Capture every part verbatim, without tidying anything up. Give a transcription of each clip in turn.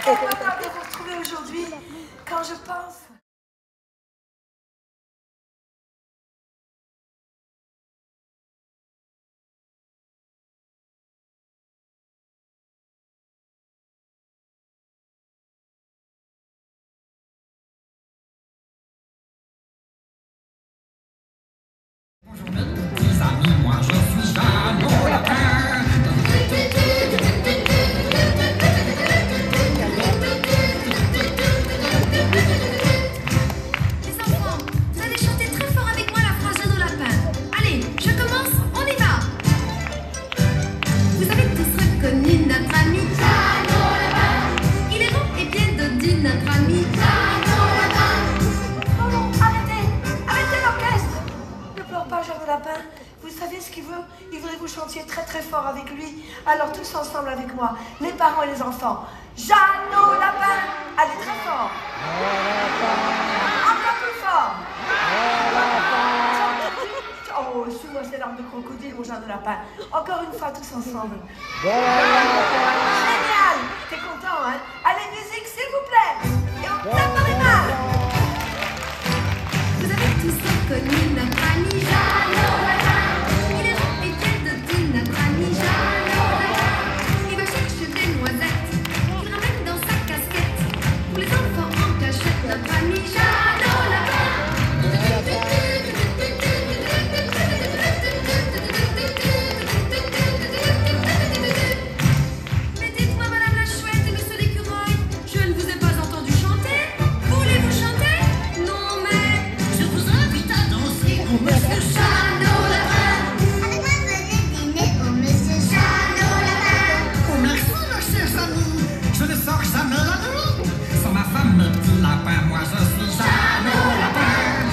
content de vous retrouver aujourd'hui. Quand je pense... Petits amis, moi je suis Jeannot Lapin. Les enfants, vous allez chanter très fort avec moi la phrase Jeannot Lapin. Allez, je commence, on y va. Vous avez tous reconnu notre ami Jeannot Lapin. Il est rond et bien dodu, notre ami Jeannot Lapin. Oh non, arrêtez, arrêtez l'orchestre. Ne pleure pas, Jeannot Lapin. Vous savez ce qu'il veut? Il voudrait que vous chantiez très très fort avec lui. Alors tous ensemble avec moi, les parents et les enfants. Jeannot Lapin. Allez, très fort. Encore plus fort. Oh, suis-moi ces larmes de crocodile, mon Jeannot Lapin. Encore une fois, tous ensemble. Génial. T'es content, hein? Allez, musique, s'il vous plaît. Et on tape dans les mains. Vous avez tous reconnu notre ami Jeannot Lapin. Il est rond et bien dodu, notre ami Jeannot Lapin. Il va chercher des noisettes, il ramène dans sa casquette. Pour les enfants en cachette, notre ami Jeannot Lapin. Mais dites-moi, madame la chouette et monsieur l'écureuil, je ne vous ai pas entendu chanter. Voulez-vous chanter? Non, mais Je vous invite à danser au Monsieur Jeannot Lapin. Avec moi, venez dîner au Monsieur Jeannot Lapin. Oh merci mes chers amis, je ne sors jamais la nuit. Sans ma femme, mes petits lapins, moi je suis Jeannot Lapin.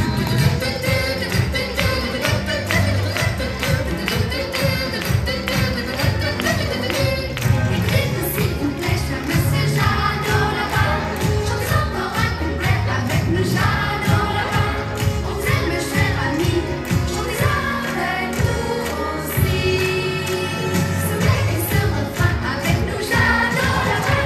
Écoutez-nous s'il vous plaît, cher monsieur Jeannot Lapin. Chantez encore un couplet avec nous, Jeannot Lapin. On vous aime, cher ami, chantez avec nous aussi. Ce couplet et ce refrain avec nous, Jeannot Lapin.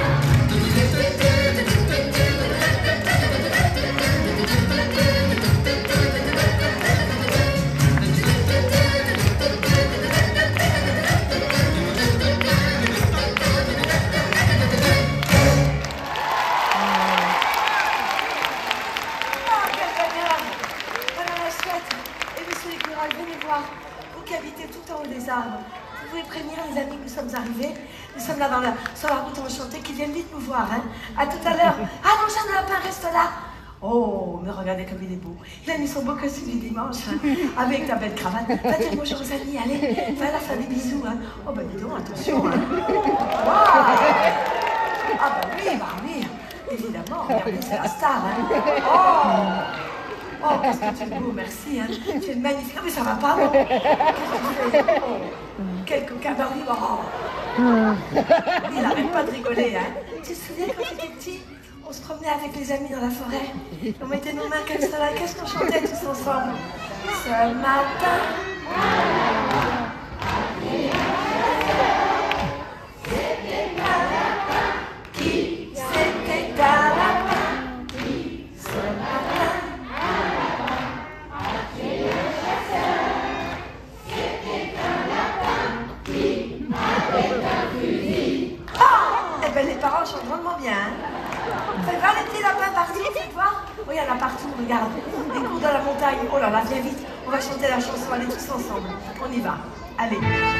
Ah, quel bonheur. Madame la chouette et monsieur l'écureuil, venez voir. Vous qui habitez tout en haut des arbres. Vous pouvez prévenir les amis que nous sommes arrivés. Nous sommes là dans la, sur la route enchantée, qui viennent vite nous voir. Hein. À tout à l'heure. Ah non, Jeannot Lapin, reste là. Oh, mais regardez comme il est beau. Il a mis son beau costume du dimanche, hein, avec ta belle cravate. Va dire bonjour aux amis, allez. Va leur faire des bisous. Hein. Oh, bah dis donc, attention. Hein. Wow. Ah, bah oui, bah oui. Évidemment, regardez, c'est la star. Hein. Oh, oh, qu'est-ce que tu es beau, merci. Hein. Tu es magnifique. Ah, mais ça va pas, non? Qu'est-ce que tu fais? Oh, quel coquin. Bah oui, oh. Il n'arrête pas de rigoler. Hein. Tu te souviens quand tu étais petit? On se promenait avec les amis dans la forêt. On mettait nos mains comme ça là. Qu'est-ce qu'on chantait tous ensemble? Ce matin. C'était un lapin qui, c'était un lapin qui, ce matin. C'était un lapin qui avait un fusil. Ah! Eh ben les parents chantent drôlement bien. Hein. Faites voir les petits lapins partout, faites voir. Oh, il y en a partout, regarde. Des cours dans la montagne. Oh là là, viens vite. On va chanter la chanson, allez tous ensemble. On y va. Allez.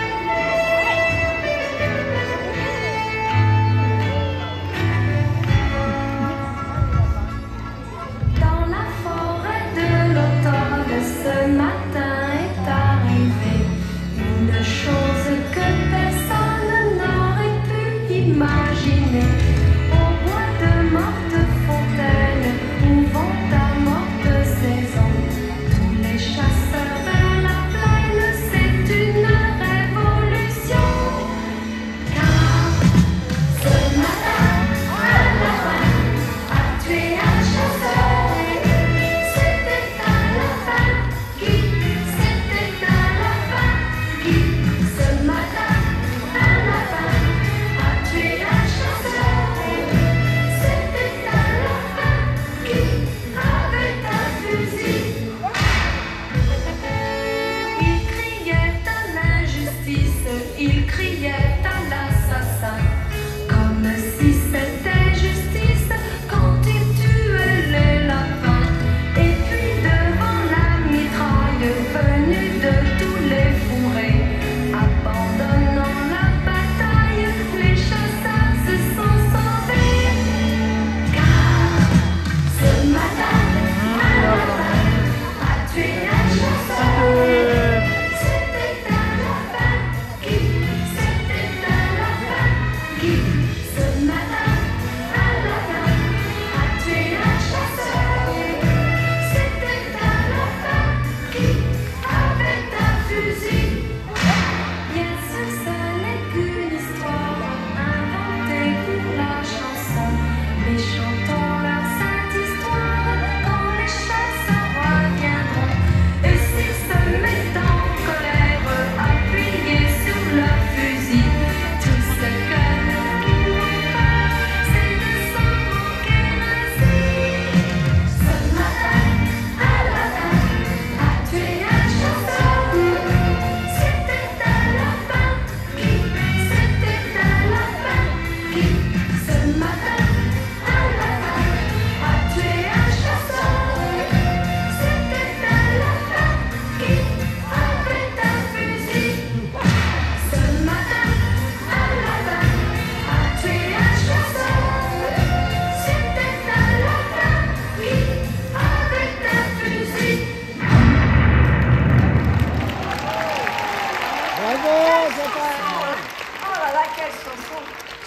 Dans la forêt de l'automne, ce matin est arrivée une chose que personne n'aurait pu imaginer. Au bois de morte fontaine, où vont à morte saison, tous les chasseurs de la plaine, c'est une révolution.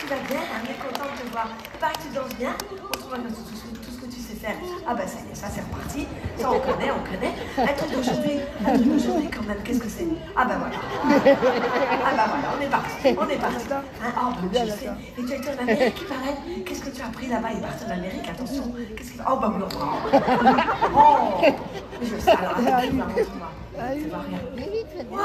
Tu vas bien, on est content de te voir. Il paraît que tu danses bien. Montre-moi tout, tout, tout, tout ce que tu sais faire. Ah bah ça y est, ça c'est reparti. Ça on connaît, on connaît. Un truc d'aujourd'hui, un truc d'aujourd'hui quand même, qu'est-ce que c'est? Ah bah voilà. Ah bah voilà, on est parti, on est parti. Hein, oh bah je sais. Et tu as été en Amérique, il paraît. Qu'est-ce que tu as appris là-bas? Il est parti en Amérique, attention. Qu'est-ce qu'il va? Oh bah oui, oh. Oh. Mais je sais, alors attends, montre-moi. Tu vois rien. Waouh!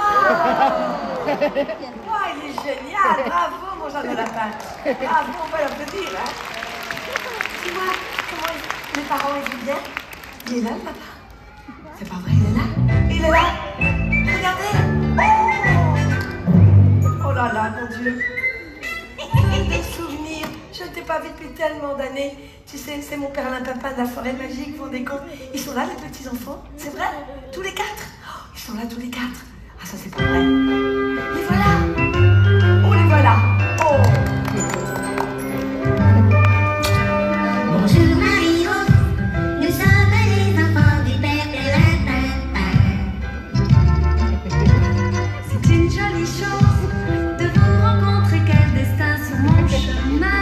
Wow, il est génial! Bravo, mon Jean de Lapin! Bravo, on va l'applaudir, hein? Tu vois comment il... les parents ils vivent bien? Il est là, le papa? C'est pas vrai, il est là? Il est là? Regardez! Oh! Oh là là, mon Dieu! Des souvenirs! Je ne t'ai pas vu depuis tellement d'années. Tu sais, c'est mon père Limpapin de la forêt magique, vous vous rendez compte? Ils sont là, les petits-enfants? C'est vrai? Tous les quatre? Oh, ils sont là, tous les quatre? Ah, ça, c'est pas vrai. Les voilà! Oh, les voilà! Oh! Bonjour Marie-Rose, nous sommes les enfants du père Limpapin. C'est une jolie chose de vous rencontrer, quel destin sur mon chemin.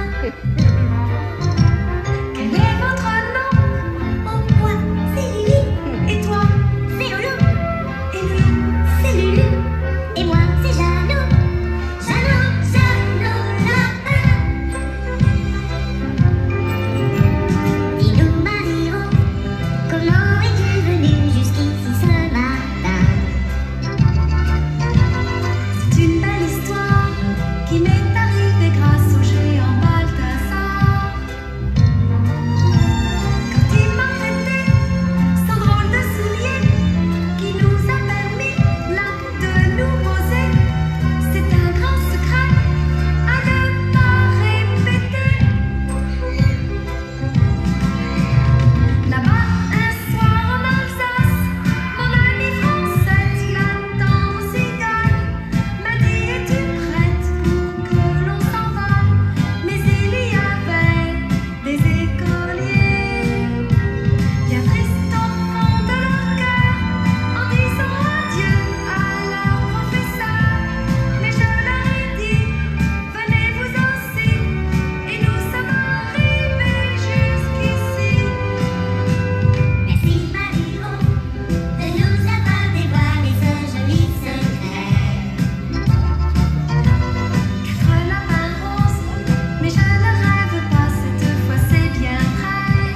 Quel est votre nom? Oh, moi, c'est Lily. Et toi? C'est Loulou. Et lui? C'est Lulu. Et moi, c'est Jeannot. Jeannot, Jeannot Lapin. Dis-nous, Marie-Rose, comment es-tu venue jusqu'ici ce matin? C'est une belle histoire qui m'est arrivée grâce au géant Balthazar. Quand il m'a prêté son drôle de soulier qui nous a permis là de nous poser, c'est un grand secret à ne pas répéter. Là-bas, un soir en Alsace, mon ami français, il attend aux cigales, m'a dit: es-tu prête pour que l'on s'envole? Mais il y avait des écoliers, bien tristes au fond de leur cœur, en disant adieu à leur professeur. Mais je leur ai dit: venez vous aussi, et nous sommes arrivés jusqu'ici. Merci Marie-Rose de nous avoir dévoilé ce joli secret. Quatre lapins roses, mais je ne rêve pas, cette fois c'est bien vrai.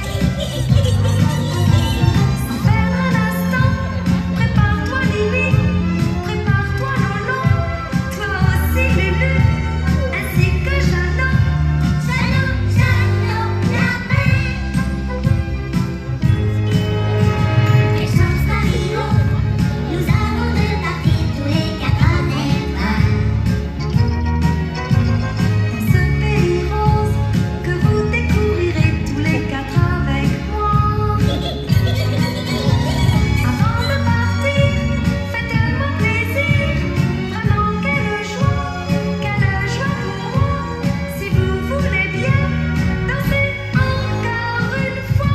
Sans perdre un instant, prépare-toi Lily, prépare-toi Lolo, toi aussi Lulu, ainsi que Jeannot. Jeannot, Jeannot Lapin. Quelle chance Marie-Rose, nous avons de partir tous les quatre en même temps. Dans ce pays rose que vous découvrirez tous les quatre avec moi. Avant de partir, faites-moi plaisir. Vraiment quelle joie, quelle joie pour moi. Si vous voulez bien danser encore une fois.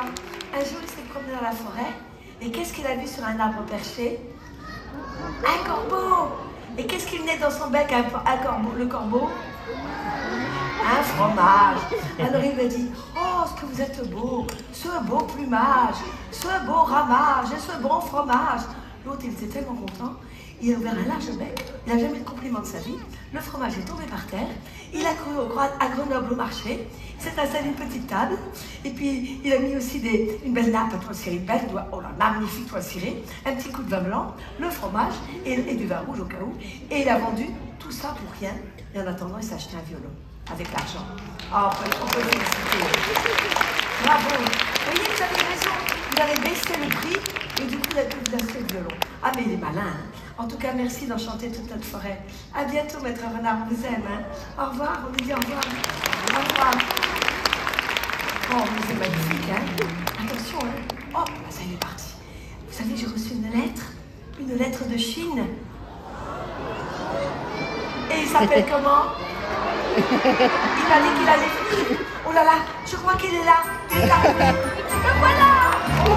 Alors, un jour, il s'est promené dans la forêt. Et qu'est-ce qu'il a vu sur un arbre perché? Un corbeau. Et qu'est-ce qu'il venait dans son bec, un, un corbeau, le corbeau? Un fromage. Alors il lui a dit, oh, ce que vous êtes beau, ce beau plumage, ce beau ramage et ce bon fromage. L'autre, il était tellement content, il a ouvert un large bec, il n'a jamais eu de compliment de sa vie, le fromage est tombé par terre, il a couru au, à Grenoble au marché, il s'est installé une petite table, et puis il a mis aussi des, une belle nappe à toile cirée, une belle, oh là, magnifique toile cirée, un petit coup de vin blanc, le fromage et, et du vin rouge au cas où, et il a vendu tout ça pour rien, et en attendant, il s'est acheté un violon. Avec l'argent. Oh, on peut, on peut féliciter. Bravo. Vous voyez, vous avez raison. Vous avez baissé le prix et du coup, il a pu vous acheter le violon. Ah, mais il est malin. Hein. En tout cas, merci d'enchanter toute notre forêt. À bientôt, Maître Renard. On vous aime. Hein. Au revoir. On vous dit au revoir. Au revoir. Oh, mais c'est magnifique. Hein. Attention. Hein. Oh, là, ça y est parti. Vous savez, j'ai reçu une lettre. Une lettre de Chine. Et il s'appelle comment? Il a dit qu'il allait venir. Oh là là, je crois qu'il est là. Il est arrivé. Le voilà.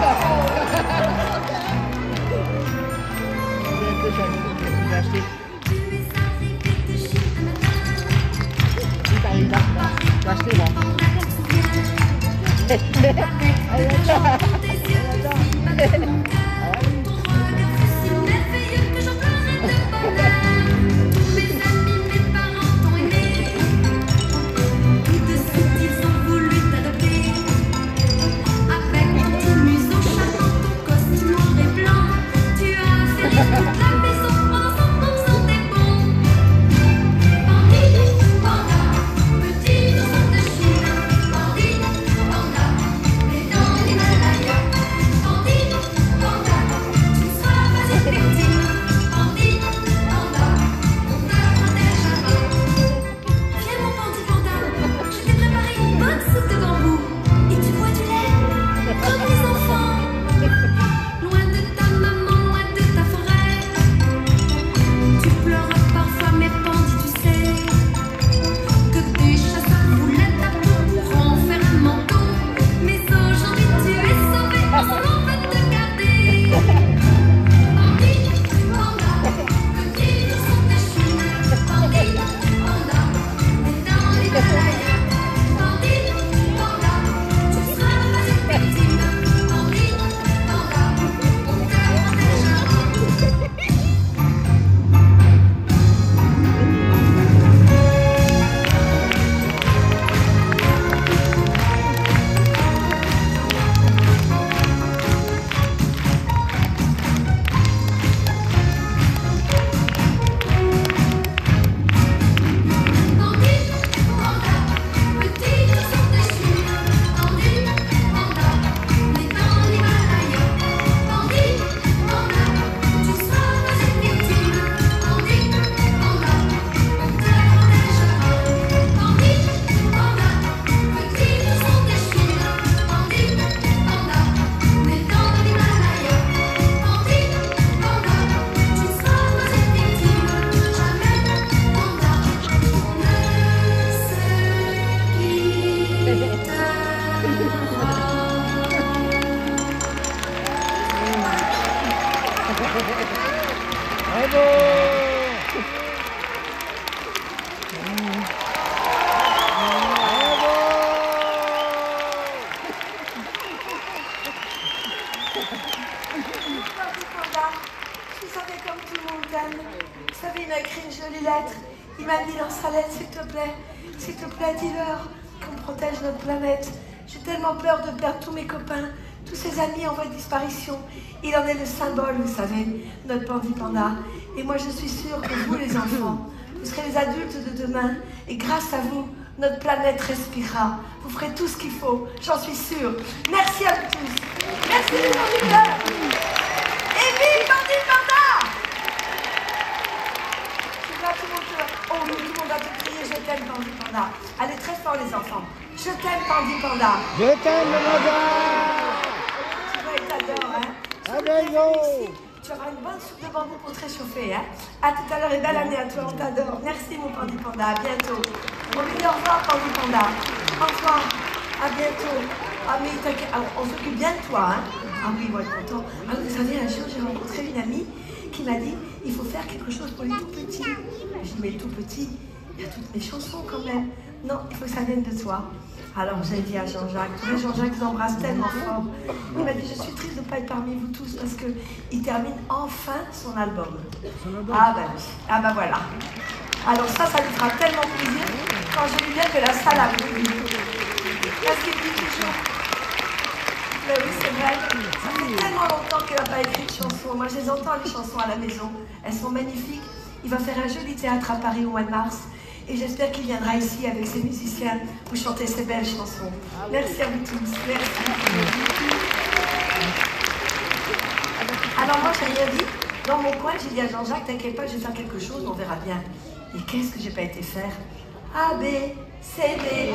S'il te plaît, dis-leur qu'on protège notre planète. J'ai tellement peur de perdre tous mes copains, tous ces amis en voie de disparition. Il en est le symbole, vous savez, notre Pandi Panda. Et moi, je suis sûre que vous, les enfants, vous serez les adultes de demain. Et grâce à vous, notre planète respirera. Vous ferez tout ce qu'il faut, j'en suis sûre. Merci à vous tous. Merci les conducteurs. Et vive Pandi Panda! Tout le monde, oh oui, tout le monde a tout crié, je t'aime Pandi Panda. Allez très fort les enfants. Je t'aime Pandi Panda. Je t'aime Panda. Tu vois, il t'adore, hein. À bientôt. Tu auras une bonne soupe de bambou pour te réchauffer, hein. À tout à l'heure et belle année à toi, on t'adore. Merci mon Pandi Panda, à bientôt. On lui dit au revoir Pandi Panda. Au revoir, à bientôt. Ah, mais t'inquiète, alors, on s'occupe bien de toi, hein. Ah oui, ils vont être contents. Ah, vous savez, un jour, j'ai rencontré une amie qui m'a dit, il faut faire quelque chose pour les tout petits. Je dis, mais les tout petits, il y a toutes mes chansons quand même. Non, il faut que ça vienne de toi. Alors j'ai dit à Jean-Jacques, tu vois, Jean-Jacques nous embrasse tellement fort. Il m'a dit, je suis triste de ne pas être parmi vous tous parce qu'il termine enfin son album. Ah ben oui, ah ben voilà. Alors ça, ça lui fera tellement plaisir quand je lui dis que la salle a brûlé. Parce qu'il dit toujours, mais oui c'est vrai, ça fait tellement longtemps qu'elle n'a pas écrit de chansons. Moi je les entends les chansons à la maison, elles sont magnifiques. Il va faire un joli théâtre à Paris au mois de mars. Et j'espère qu'il viendra ici avec ses musiciens pour chanter ces belles chansons. Merci à vous tous. Merci. Alors moi, j'ai rien dit. Dans mon coin, j'ai dit à Jean-Jacques, t'inquiète pas, je vais faire quelque chose, on verra bien. Et qu'est-ce que j'ai pas été faire? A, B, C, D.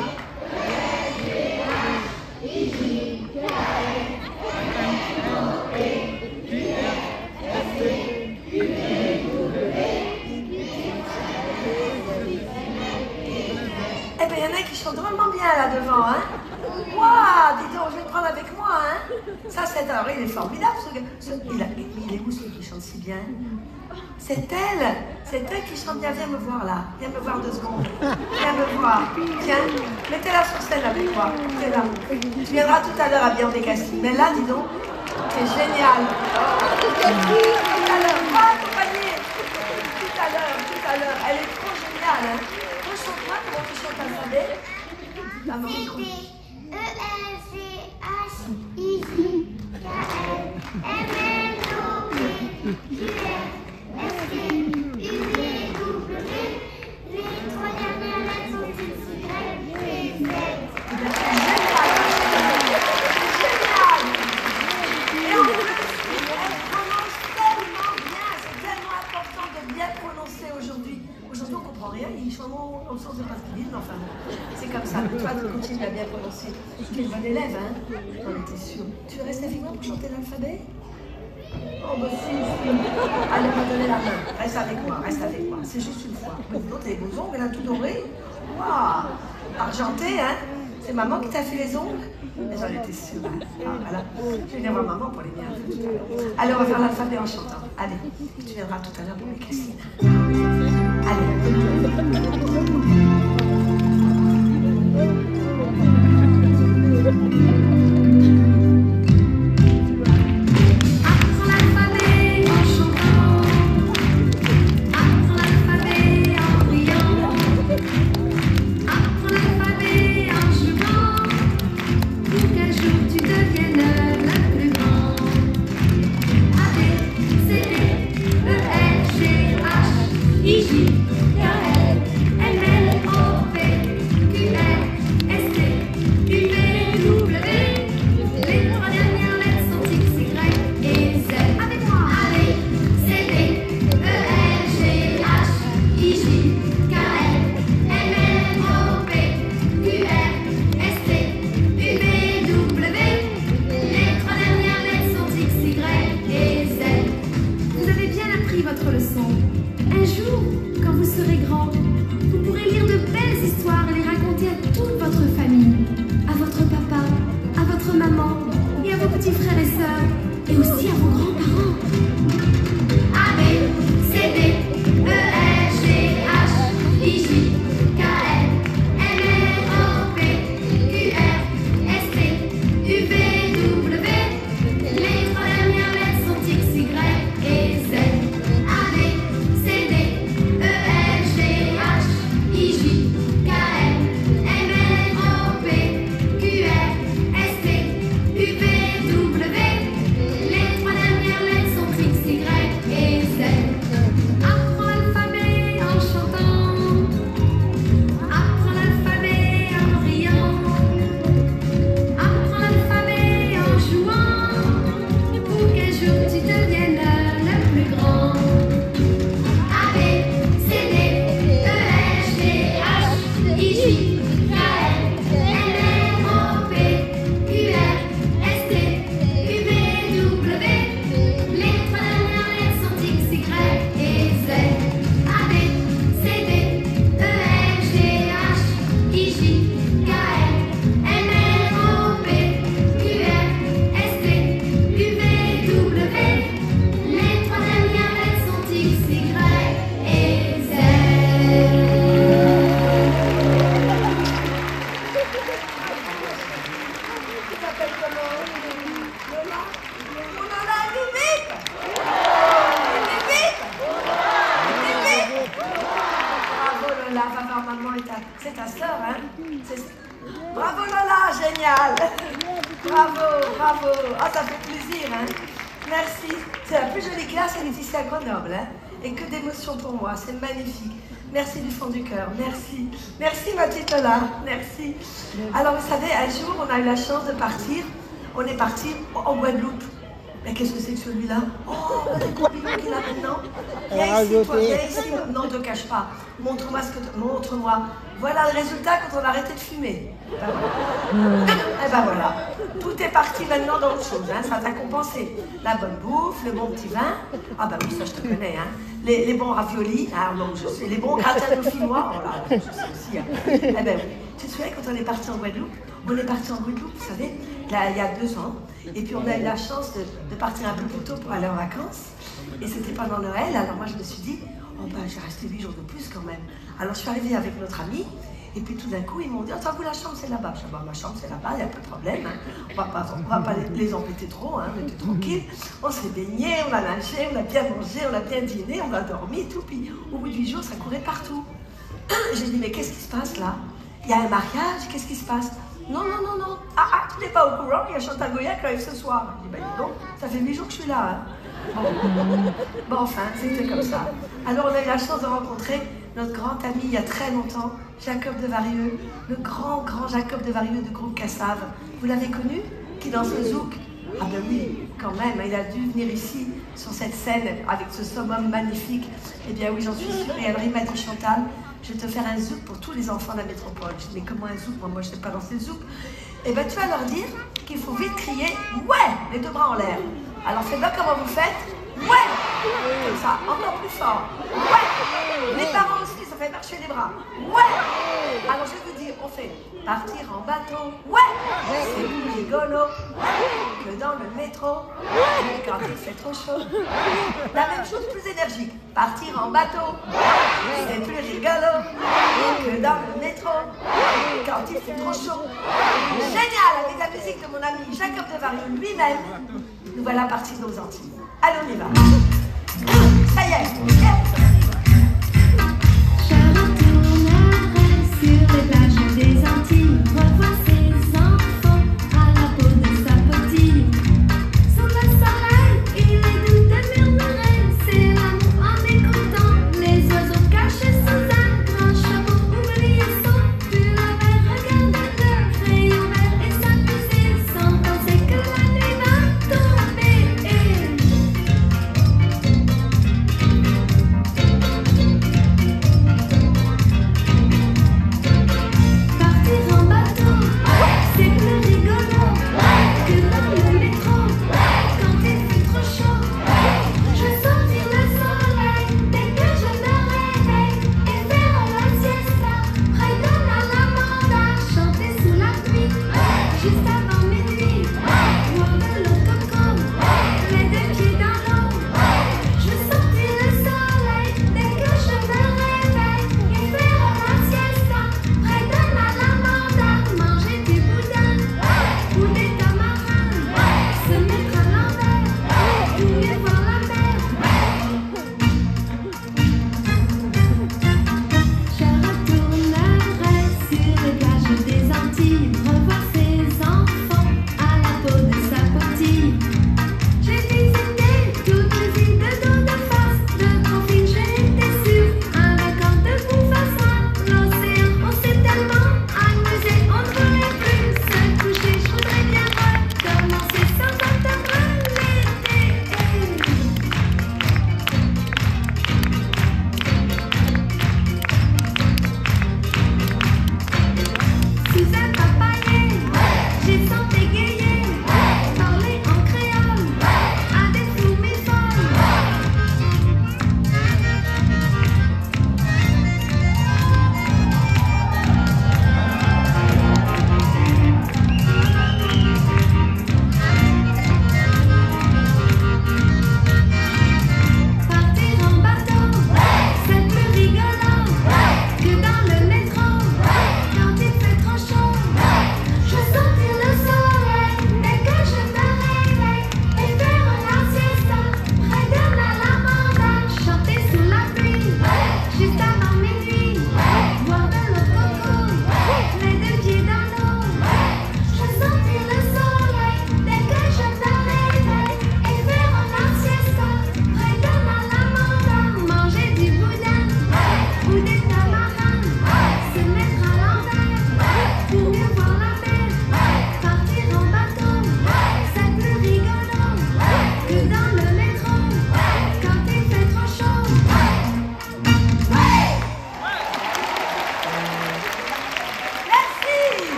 Eh bien, il y en a qui chantent drôlement bien là devant, hein. Waouh, dis donc, je vais te prendre avec moi, hein. Ça, c'est alors, il est formidable, ce gars. Ce, il, a, il est où celui qui chante si bien? C'est elle, c'est elle qui chante bien. Viens me voir là, viens me voir deux secondes. Viens me voir, tiens, mettez-la sur scène avec moi. C'est là. Tu viendras tout à l'heure à Bian Cassis. Mais là, dis donc, c'est génial. Tout à l'heure, va accompagner. Tout à l'heure, tout à l'heure. Elle est trop géniale, hein. Moi, chante-moi, comment tu chantes l'alphabet? Ah, mon micro. E, F, G, H, I, J, K, L, M, N, O, P, Q, R, S, T, U, V, W. Les trois dernières lettres sont Y, P, Z. C'est génial! Et en plus, elle prononce tellement bien, c'est tellement important de bien prononcer aujourd'hui. Aujourd'hui, on ne comprend rien, ils chantent au sens de pas ce qu'ils disent, mais enfin bon, c'est comme ça. Mais toi, tu continues à bien prononcer. Tu es une bonne élève, hein? J'en étais sûre. Tu veux rester avec moi pour chanter l'alphabet? Oh, bah si, si. Allez, on va donner la main. Reste avec moi, reste avec moi. C'est juste une fois. Mais l'autre, les beaux ongles, là, tout doré. Waouh! Argenté, hein? C'est maman qui t'a fait les ongles? Mais j'en étais sûre. Hein? Ah, voilà. Je vais venir voir maman pour les miens. Allez, on va faire l'alphabet en chantant. Allez, tu viendras tout à l'heure pour les Cassines. Apprends l'alphabet en chantant, apprends l'alphabet en priant, apprends l'alphabet en jouant, pour qu'un jour tu deviennes le plus grand. A, B, C, D, E, F, G, H, I, J, K, L, M, N, O, P, Q, R, génial. Bravo, bravo. Ah, ça fait plaisir, hein. Merci. C'est la plus jolie classe, elle est ici à Grenoble, hein. Et que d'émotions pour moi, c'est magnifique. Merci du fond du cœur, merci. Merci ma petite Lola, merci. Alors vous savez, un jour, on a eu la chance de partir. On est parti en Guadeloupe. Mais qu'est-ce que c'est que celui-là? Oh, le papillon qu'il a maintenant. Viens ici, toi, viens ici. Non, ne te cache pas. Montre-moi ce que tu... Montre-moi. Voilà le résultat quand on a arrêté de fumer. Ben voilà. Et ben voilà. Tout est parti maintenant dans autre chose. Hein. Ça t'a compensé. La bonne bouffe, le bon petit vin. Ah ben oui, ça je te connais. Hein. Les, les bons raviolis. Ah non, je sais. Les bons gratins dauphinois. Oh là, je sais aussi. Hein. Eh ben oui. Tu te souviens quand on est parti en Guadeloupe? On est parti en Guadeloupe, vous savez, là, il y a deux ans. Et puis on a eu la chance de, de partir un peu plus tôt pour aller en vacances. Et c'était pendant Noël. Alors moi je me suis dit, oh ben je vais rester huit jours de plus quand même. Alors je suis arrivée avec notre ami. Et puis tout d'un coup, ils m'ont dit, attends, vous la chambre c'est là-bas. Je dis, bah, ma chambre c'est là-bas, il n'y a pas de problème. Hein. On va pas, on va pas les, les embêter trop, hein. On était tranquilles. On s'est baigné, on a nagé, on a bien mangé, on a bien dîné, on a dormi et tout. Puis au bout de huit jours, ça courait partout. J'ai dit, mais qu'est-ce qui se passe là? Il y a un mariage, qu'est-ce qui se passe? Non, non, non, non. Ah, ah, tu n'es pas au courant, il y a Chantal Goya qui arrive ce soir. Je dis, ben dis donc, ça fait huit jours que je suis là. Hein. Bon. Bon, enfin, c'était comme ça. Alors, on a eu la chance de rencontrer notre grand ami il y a très longtemps, Jacob de Varieux, le grand, grand Jacob de Varieux du groupe Cassave. Vous l'avez connu? Qui danse le zouk? Ah ben oui, quand même, il a dû venir ici, sur cette scène, avec ce summum magnifique. Eh bien oui, j'en suis sûre. Et alors, il m'a dit, Chantal, je vais te faire un zouk pour tous les enfants de la métropole. Je dis, mais comment un zouk? Moi, moi je ne sais pas danser le zouk. Eh bien, tu vas leur dire qu'il faut vite crier « Ouais !» les deux bras en l'air. Alors, faites-le comment vous faites. « Ouais !» Comme ça, encore plus fort. « Ouais !» Les parents aussi, ça fait marcher les bras. « Ouais !» Alors, je vais vous dire, on fait « Partir en bateau. »« Ouais !» C'est plus rigolo que dans le métro quand il fait trop chaud. La même chose, plus énergique. « Partir en bateau. » C'est plus rigolo que dans le métro quand il fait trop chaud. Génial, avec la musique de mon ami Jacob de Varieux lui-même, nous voilà partis de nos Antilles. Allez, on y va. Ça y est. Je retournerai sur les plages des Antilles, revoir ces enfants à la peau de sapotille. Sous le soleil, il est doux de murmurer, c'est l'amour en écoutant les oiseaux cachés sous un grand chapeau. Oublier son pull à verre, regarder le rayon vert et s'amuser sans penser que la nuit va tomber.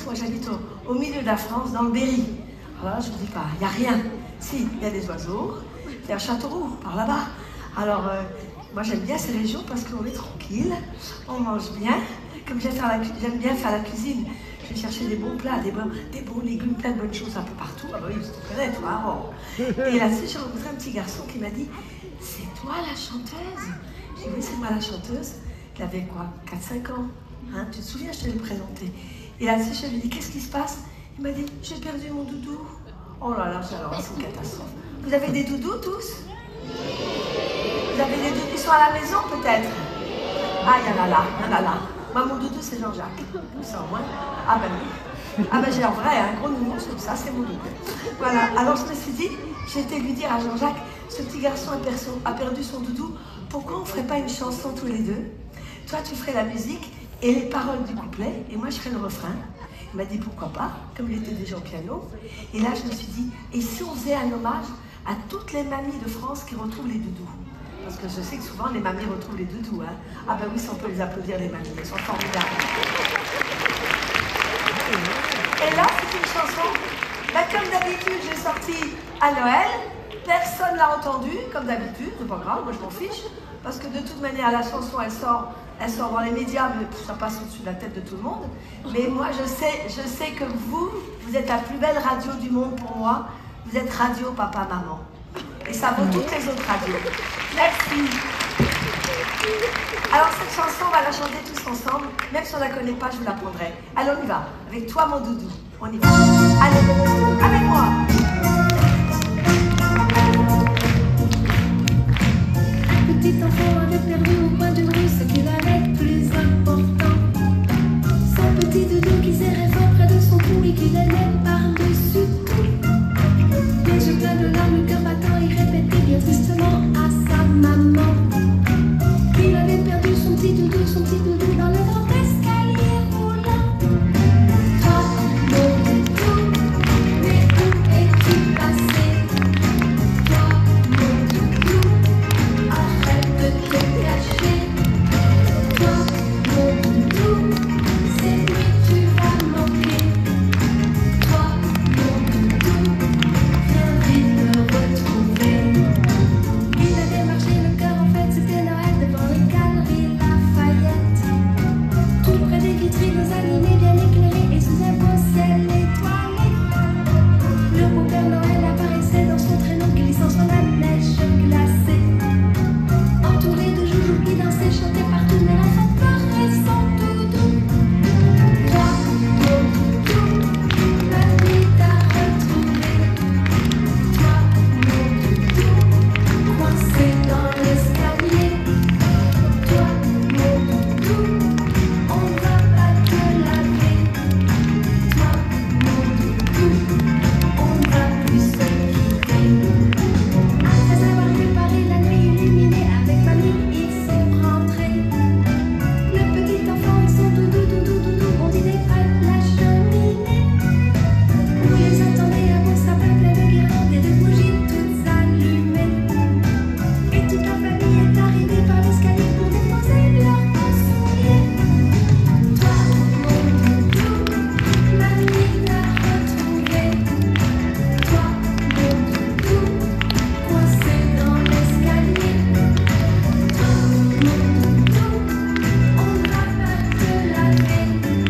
moi j'habite au, au milieu de la France, dans le Berry. Alors là, je ne vous dis pas, il n'y a rien. Si, il y a des oiseaux, il y a Châteauroux, par là-bas. Alors, euh, moi j'aime bien ces régions parce qu'on est tranquille, on mange bien. Comme j'aime bien faire la cuisine, je vais chercher des bons plats, des bons, des bons légumes, plein de bonnes choses un peu partout. Ah bah oui, tu connais, toi. Oh. Et là-dessus, j'ai rencontré un petit garçon qui m'a dit, c'est toi la chanteuse? J'ai dit, oui, c'est moi la chanteuse. Il avait quoi, quatre cinq ans, hein? Tu te souviens, je te l'ai présenté. Et là-dessus, je lui ai dit, qu'est-ce qui se passe? Il m'a dit, j'ai perdu mon doudou. Oh là là, alors c'est une catastrophe. Vous avez des doudous tous? Vous avez des doudous qui sont à la maison peut-être? Ah, il y en a là, il y en a là. Moi, mon doudou, c'est Jean-Jacques. Ça, au moins. Ah ben oui. Ah ben j'ai un vrai, un gros nounours comme ça, c'est mon doudou. Voilà, alors je me suis dit, j'ai été lui dire à Jean-Jacques, ce petit garçon a, perso, a perdu son doudou, pourquoi on ne ferait pas une chanson tous les deux? Toi, tu ferais la musique et les paroles du couplet, et moi, je ferais le refrain. Il m'a dit pourquoi pas, comme il était déjà au piano. Et là, je me suis dit, et si on faisait un hommage à toutes les mamies de France qui retrouvent les doudous? Parce que je sais que souvent, les mamies retrouvent les doudous. Hein. Ah ben oui, si on peut les applaudir, les mamies, elles sont formidables. Et là, c'est une chanson, ben, comme d'habitude, j'ai sorti à Noël. Personne ne l'a entendue, comme d'habitude, c'est pas grave, moi je m'en fiche. Parce que de toute manière, la chanson, elle sort, elle sort dans les médias, mais ça passe au-dessus de la tête de tout le monde. Mais moi, je sais, je sais que vous, vous êtes la plus belle radio du monde pour moi. Vous êtes radio, papa, maman. Et ça vaut toutes les autres radios. Merci. Alors cette chanson, on va la chanter tous ensemble. Même si on ne la connaît pas, je vous l'apprendrai. Allez, on y va. Avec toi, mon doudou. On y va. Allez, avec moi. Petit enfant avait perdu au coin d'une rue ce qu'il avait de plus important. Son petit doudou qui serrait fort près de son cou et qui l'aimait par-dessus tout. Les yeux pleins de larmes, le cœur battant, il répétait bien tristement à sa maman qu'il avait perdu son petit doudou, son petit doudou dans le grand escalier roulant. Toi, mon doudou, mais où es-tu passé? Toi, mon doudou, arrête de te cacher. Toi, mon doudou, c'est lui tu vas manquer. Toi, mon doudou, viens vite me retrouver. Il avait marché le cœur en fait, c'était Noël devant les galeries Lafayette. Tout près des vitrines animées, bien éclairées et sous un beau ciel étoilé. Le beau Père Noël apparaissait dans son traîneau glissant sur la neige glacée. Entouré de joujoux qui dansaient, chantaient partout, mais l'enfant pleurait son doudou. Toi, mon doudou, ma vie t'a retrouvé. Toi, mon doudou, coincé dans l'escalier. Toi, mon doudou, on va pas te laver. Toi, mon doudou, on va plus se quitter. Après avoir préparé la nuit illuminée avec mamie, ils sont rentrés. Le petit enfant et son doudou, doudou, doudou ont dîné près de la cheminée, où ils attendaient un beau sapin plein de guirlandes et de bougies toutes allumées. Et toute la famille est arrivée par l'escalier pour déposer leurs beaux souliers. Toi, mon doudou, mamie t'a retrouvé. Toi, mon doudou, coincé dans l'escalier. Toi, mon doudou, on va pas te laver.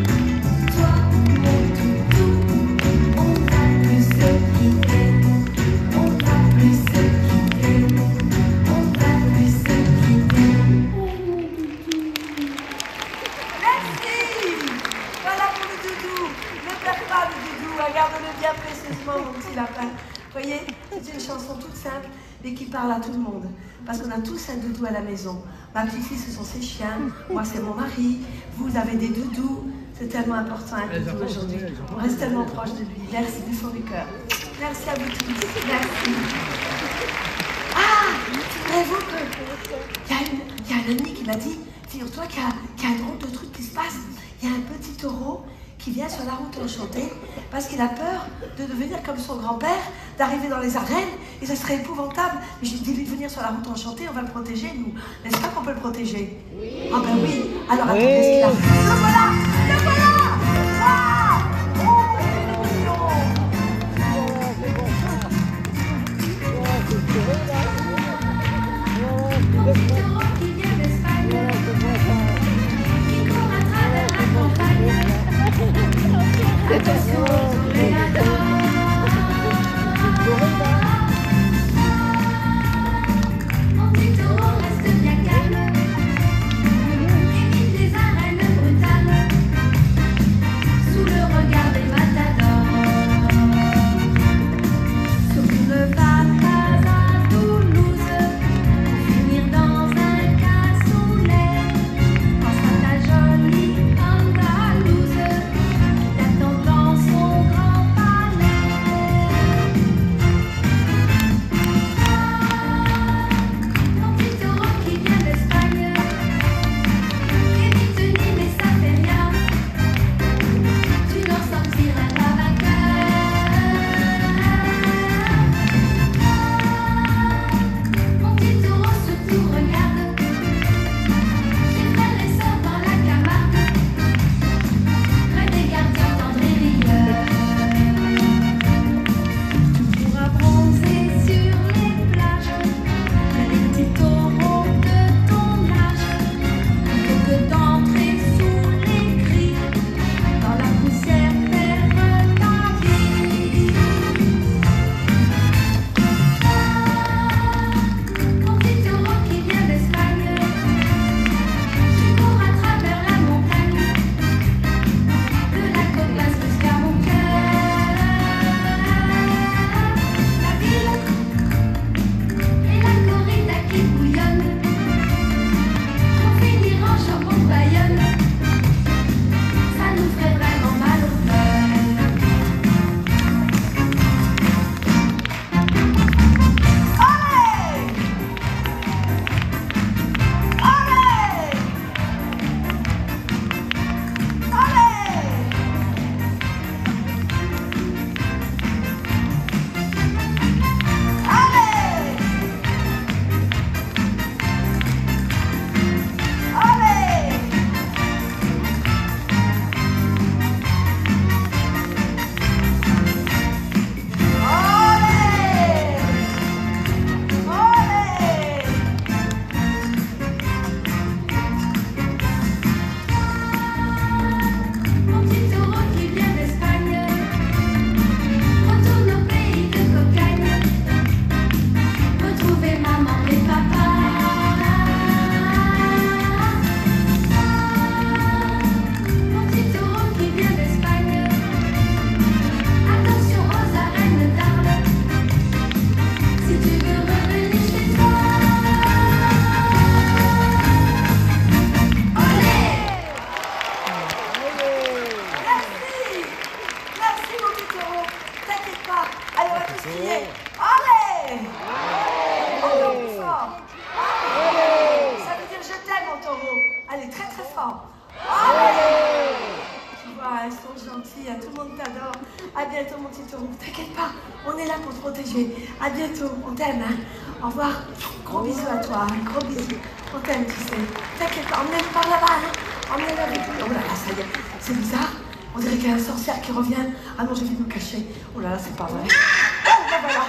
Toi, mon doudou, on va plus se quitter. On va plus se quitter. On va plus se quitter. Merci. Voilà pour le doudou. Ne perds pas le doudou. Regarde-le bien précieusement, mon petit lapin. Vous voyez, c'est une chanson toute simple, mais qui parle à tout le monde. Parce qu'on a tous un doudou à la maison. Ma petite-fille, ce sont ses chiens. Moi, c'est mon mari. Vous avez des doudous. C'est tellement important un doudou aujourd'hui. On reste tellement proche de lui. Merci du fond du cœur. Merci à vous tous. Merci. Ah, figurez-vous qu'il y a une- il y a un ami qui m'a dit, figure-toi qu'il y, a- qu'il y a une drôle de truc qui se passe. Il y a un petit taureau qui vient sur la route enchantée parce qu'il a peur de devenir comme son grand-père, d'arriver dans les arènes, et ça serait épouvantable. Mais j'ai dit lui de venir sur la route enchantée, on va le protéger, nous. N'est-ce pas qu'on peut le protéger? Oui. Ah ben oui. Alors attendez ce qu'il a. Le voilà. Le voilà. Ah, tous crier. Allez! Encore plus fort. Allez! Ça veut dire je t'aime, mon taureau. Allez, très très fort. Allez! Tu vois, elles sont gentilles, hein, tout le monde t'adore. À bientôt, mon petit taureau. T'inquiète pas, on est là pour te protéger. À bientôt, on t'aime. Hein. Au revoir. Gros bisous à toi, hein. Gros bisous. On t'aime, tu sais. T'inquiète pas, emmenez-le par là-bas. Hein. Emmenez-le avec nous. Oh là là, ça y est, c'est bizarre. On dirait qu'il y a une sorcière qui revient. Ah non, j'ai envie de me cacher. Oh là là, c'est pas vrai. Oh, ben voilà.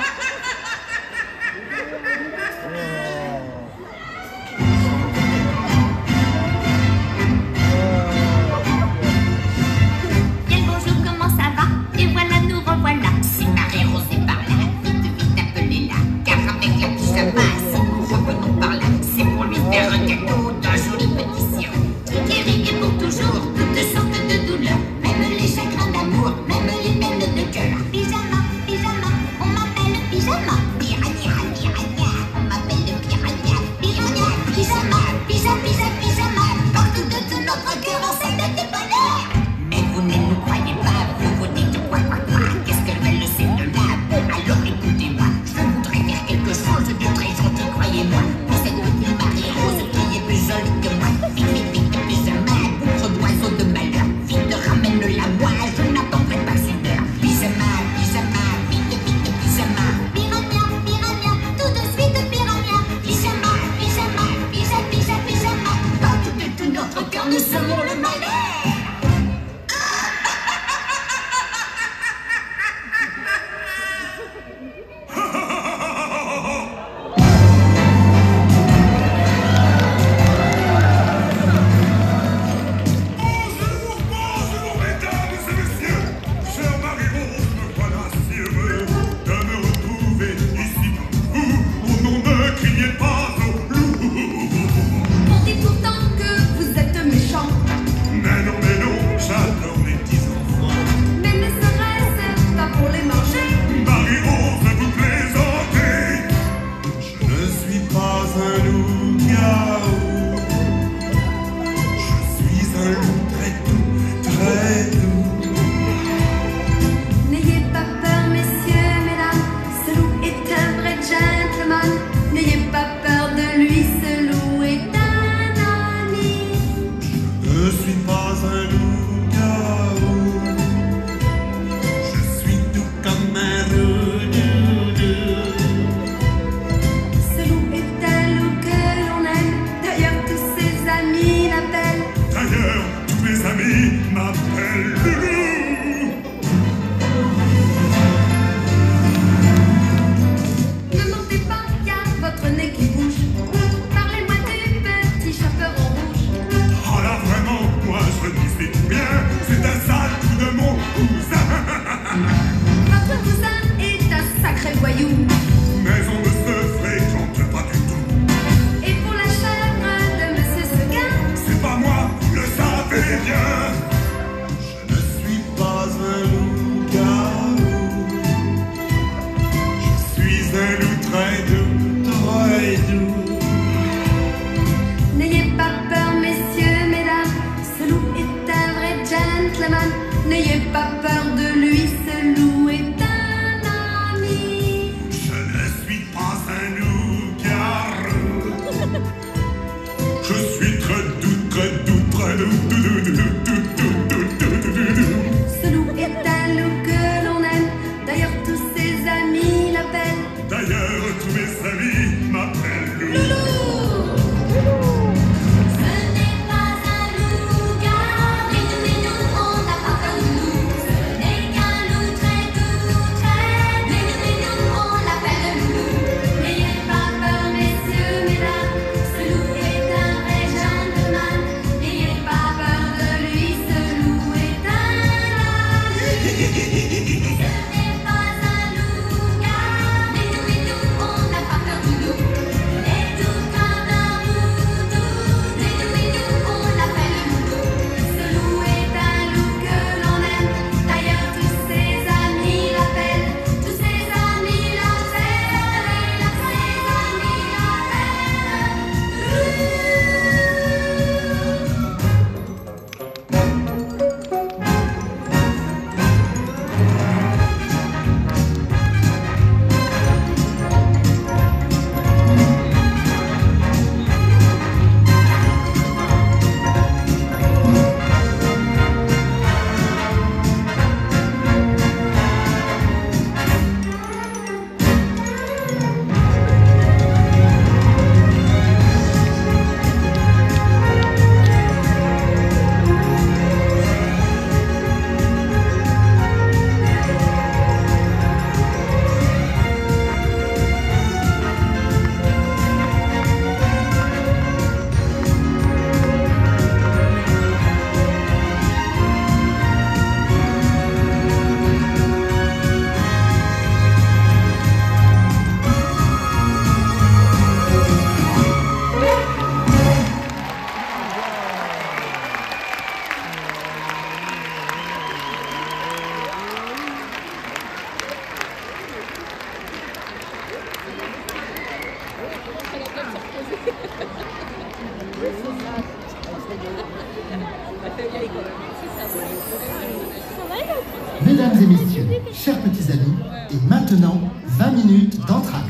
Bien le bonjour, comment ça va? Et voilà, nous revoilà. C'est Marie-Rose et par là. Vite, vite, appelez-la. Car avec la pyjama, si nous revenons par là, c'est pour lui faire un cadeau d'un joli petit sirop. Qui guérit et pour toujours toutes sortes de douleurs. Même les chagrins d'amour, même les peines de cœur. Pyjama, pyjama, on m'appelle pyjama. Piranha, piranha, on m'appelle piranha. Piranha, pyjama, pyjama, pyjama, pyjama. Porte de tout notre cœur, on sait de tes bonheurs. Mais vous ne nous croyez pas, vous vous dites quoi, quoi, quoi. Qu'est-ce qu'elle veut le celle-là? Alors écoutez-moi, je voudrais faire quelque chose de très gentil, croyez-moi. Pour cette petite Marie-Rose qui est plus jolie que moi. Vite, vite, vite, pyjama, bouche d'oiseau de malheur. Vite, ramène-la moi, je n'attendrai pas une heure. Pyjama, pyjama, vite, vite, pyjama. Piranha, piranha, tout de suite piranha. Pyjama, pyjama, pyjama, pyjama, pyjama. Porte de tout notre cœur, nous semons le malheur. Bonjour, bonjour, mesdames et messieurs. Cher Marie-Rose, me voilà si heureux de me retrouver ici. Vous, au nom ne criez pas au loup. On dit pourtant que vous êtes méchant, Mais non, mais non, j'adore les petits enfants. mais ne serait-ce pas pour les manger? Marie-Rose, vous plaisantez. Je ne suis pas un loup-garou. Je suis un loup très doux, très doux. N'ayez pas peur, messieurs, mesdames, ce loup est un vrai gentleman. N'ayez pas peur de lui, ce loup est un ami. Je ne suis pas un loup-garou. Je suis doux comme un roux-doudou. Ce loup est un loup que l'on aime, d'ailleurs tous ses amis l'appellent. D'ailleurs, tous mes amis m'appellent Loulou. Ne mentez pas, y a votre nez qui bouge. Parlez-moi du petit chaperon rouge. Oh là vraiment, moi je dis c'est tout bien. C'est un sale coup de mon cousin. Votre cousin est un sacré voyou. Mais on ne se fréquente pas du tout. Et pour la chèvre de Monsieur Seguin, C'est pas moi, vous le savez bien. Je ne suis pas un loup-garou. Je suis un loup très doux, très doux. n'ayez pas peur, messieurs, mesdames, ce loup est un vrai gentleman. N'ayez pas peur de lui, ce loup est un ami. Je ne suis pas un loup-garou. Je suis très doux, très doux, très doux, doux, doux, doux, doux, doux, doux, doux, doux, doux. Ce loup est un loup que l'on aime, d'ailleurs tous ses amis l'appellent. D'ailleurs, tous mes amis m'appellent Loulou. Ce n'est pas un loup-garou, mais nous, mais nous, on n'a pas peur de nous. Ce n'est qu'un loup très doux, très doux, mais nous, mais nous, on l'appelle Loulou. N'ayez pas peur, messieurs, mesdames, ce loup est un vrai gentleman. N'ayez pas peur de lui, ce loup est un ami. Ce n'est pas un loup-garou, mais nous, mais nous, on n'a pas peur du loup. Il est tout comme un roux-doudou, mais nous, mais nous, on l'appelle Loulou. Ce loup est un loup que l'on aime, d'ailleurs tous ses amis l'appellent, tous ses amis l'appellent, tous ses amis l'appellent. Mesdames et messieurs, chers petits amis, et maintenant, vingt minutes d'entracte.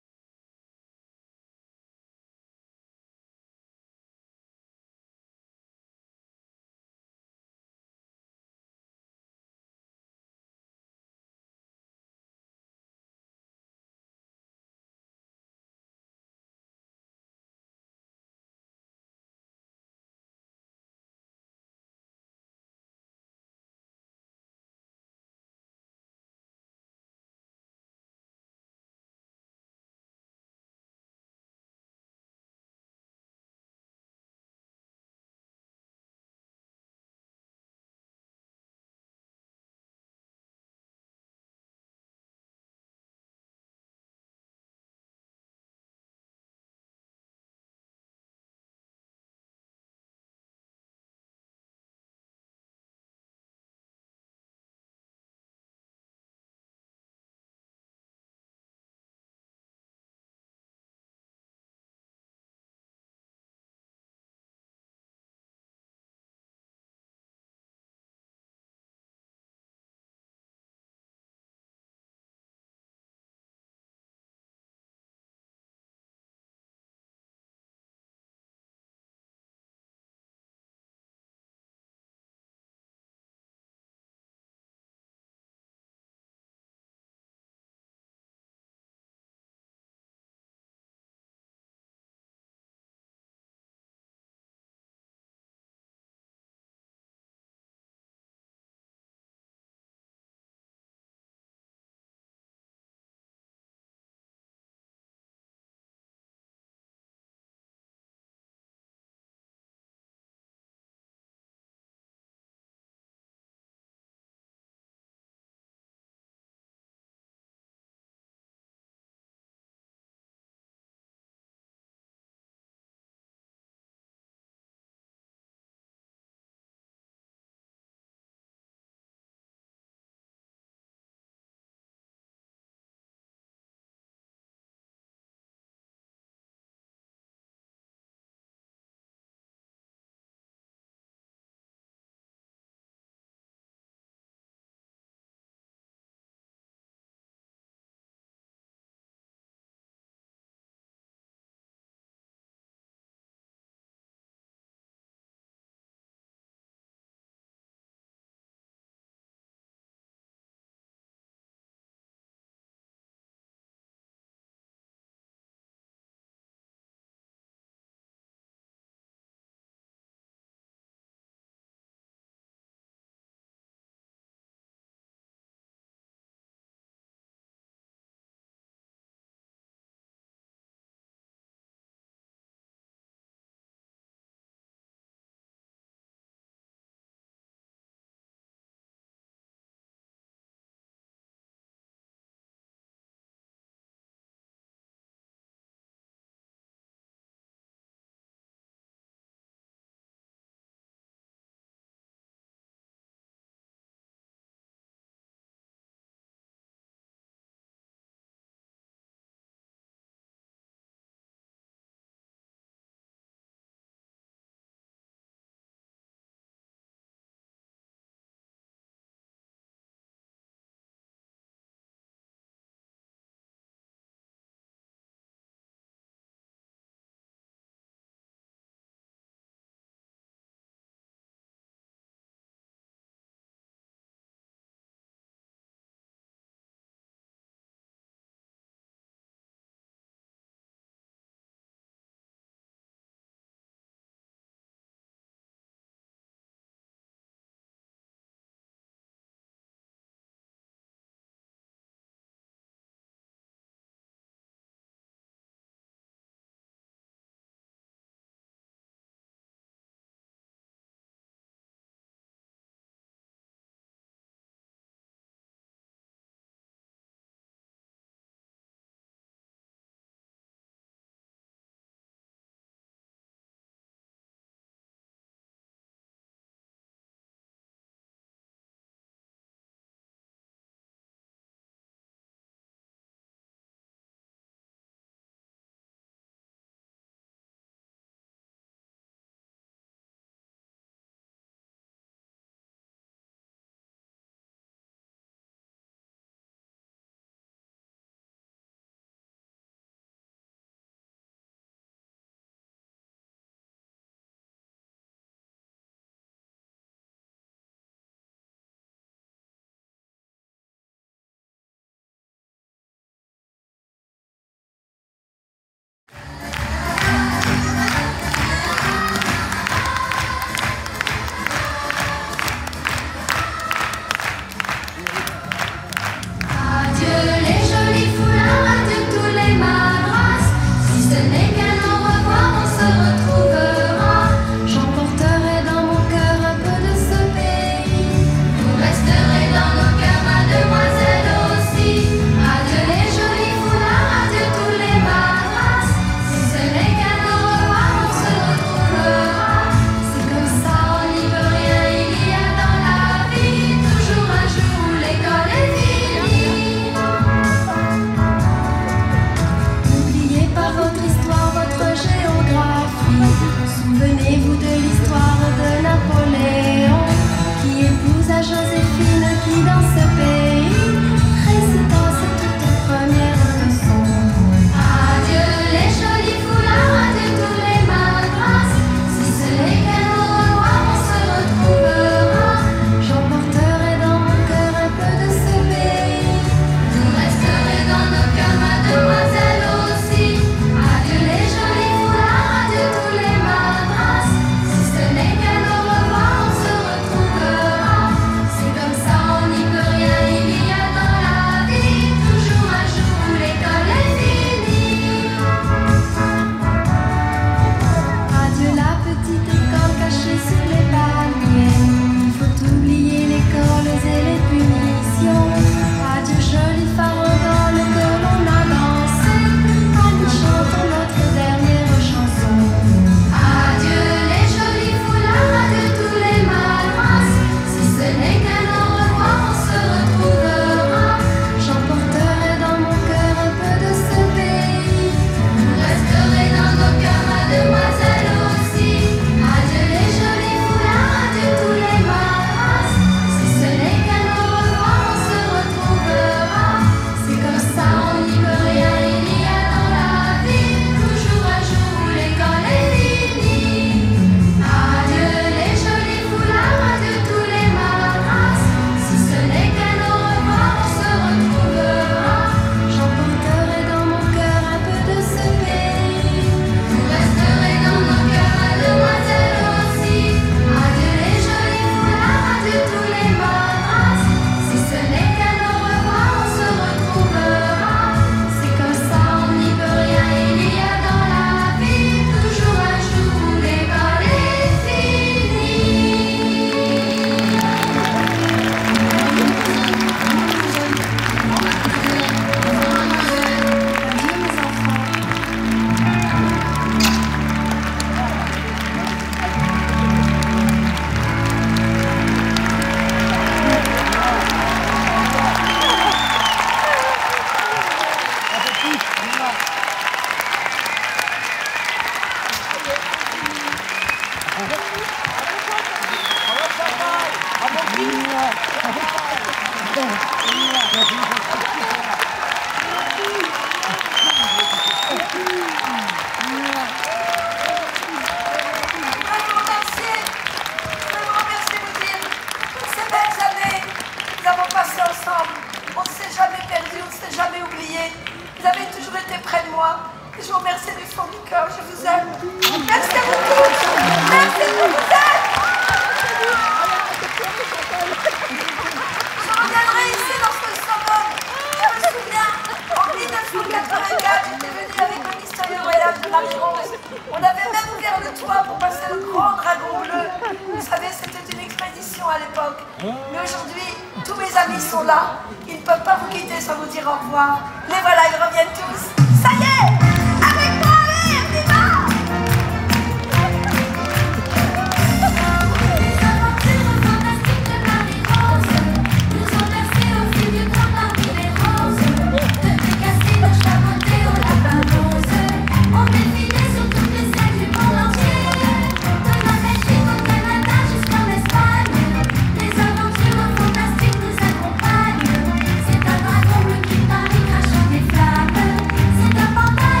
C'est un dragon bleu qui Paris crache des flammes. C'est un panthère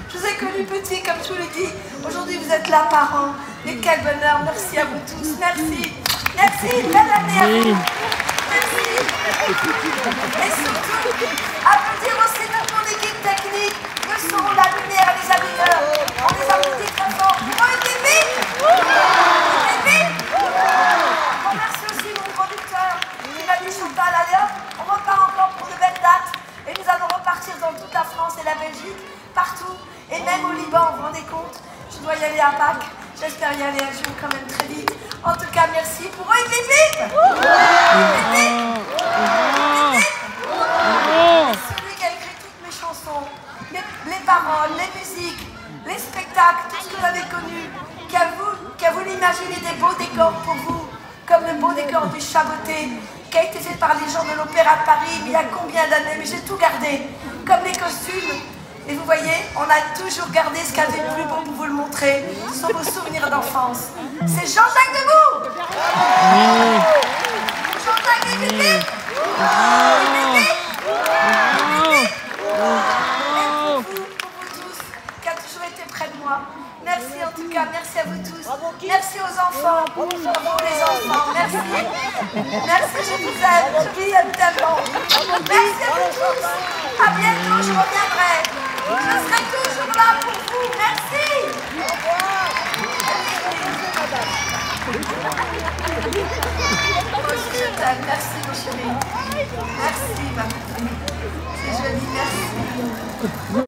Je vous ai connu petit, comme je vous l'ai dit. Aujourd'hui, vous êtes là, parents. Mais quel bonheur. Merci à vous tous. Merci. Merci. Belle année à vous. Merci. Et surtout, applaudir aussi toute mon équipe technique, le son, la lumière, les habilleurs. On les applaudit très fort. Oh, une bébé. Une bébé. On remercie aussi mon producteur qui m'a dit Chantal, allez hop, on repart encore pour de belles dates. Et nous allons repartir dans toute la France et la Belgique, partout, et même au Liban, vous vous rendez compte? Je dois y aller à Pâques, j'espère y aller un jour quand même très vite. En tout cas, merci pour eux, bip bip. Celui qui a écrit toutes mes chansons, les, les paroles, les musiques, les spectacles, tout ce que vous avez connu, qui a, vous, qui a voulu imaginer des beaux décors pour vous, comme le beau décor du Chaboté, qui a été fait par les gens de l'Opéra de Paris, mais il y a combien d'années, mais j'ai tout gardé, comme les costumes. Et vous voyez, on a toujours gardé ce qu'il y avait de plus beau pour vous le montrer, ce sont vos souvenirs d'enfance. C'est Jean-Jacques Debout. Jean-Jacques et Bibi. Et pour vous, pour vous tous, qui a toujours été près de moi. Merci en tout cas, merci à vous tous. Merci aux enfants, pour vous les enfants, merci. Merci, je vous aime, je vous aime tellement. Merci à vous tous. À bientôt, je reviendrai. Je serai toujours là pour vous. Merci. Moi aussi je t'aime. Merci mon chéri. Merci ma petite. C'est joli, merci.